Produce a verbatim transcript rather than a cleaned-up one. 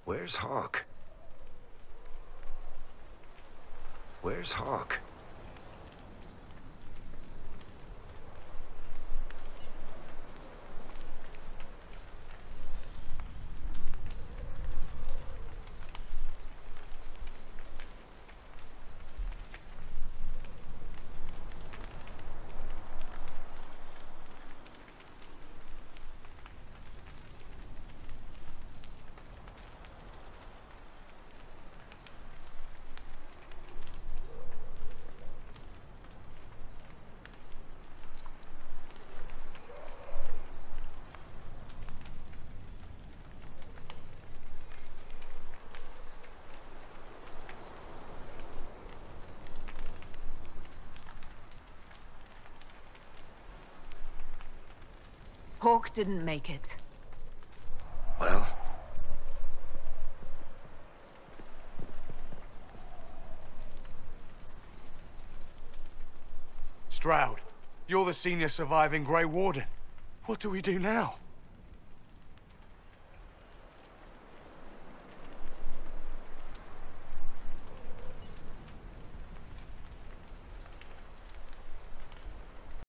Where's Hawk? Where's Hawk? Hawk didn't make it. Well... Stroud, you're the senior surviving Grey Warden. What do we do now?